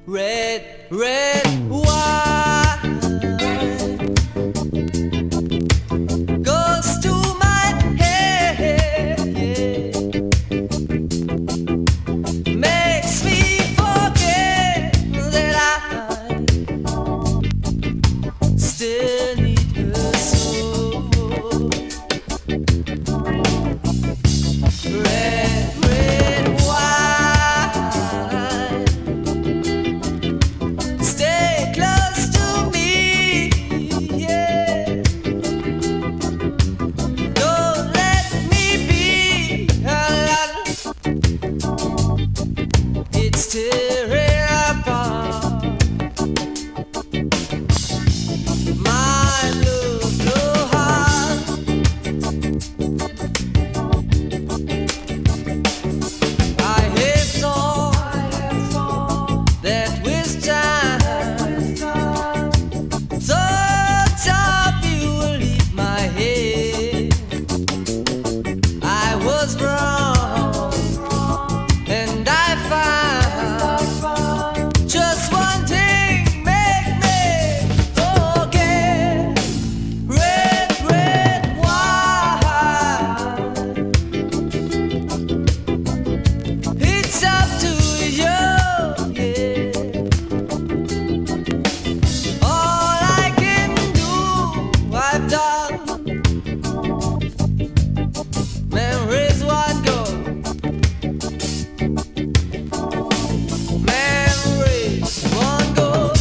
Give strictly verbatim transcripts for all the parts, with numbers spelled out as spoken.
red, red wine goes to my head, yeah. Makes me forget that I still need her so. Red, red wine, stay close to me, yeah. Don't let me be alone. It's tearing apart my love, no heart. I have thought that with time, thoughts of you will leave my head. I was wrong, and I found just one thing make me forget. Red, red wine, it's up to you, yeah. All I can do, I've done. Memories won't go. Memories won't go.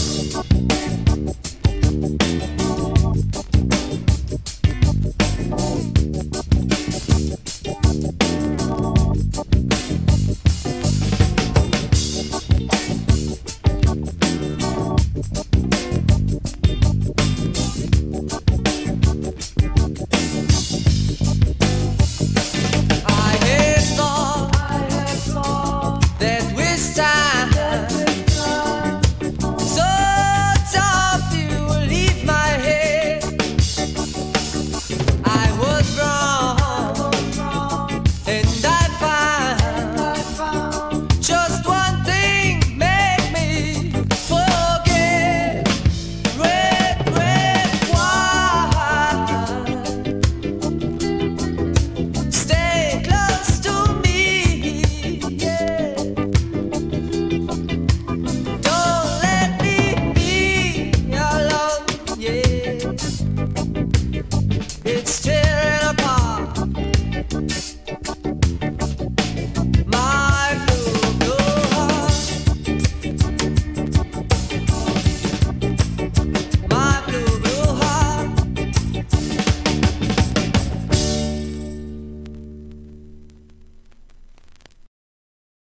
I had thought that with time, thoughts of you will leave my head. I was wrong, and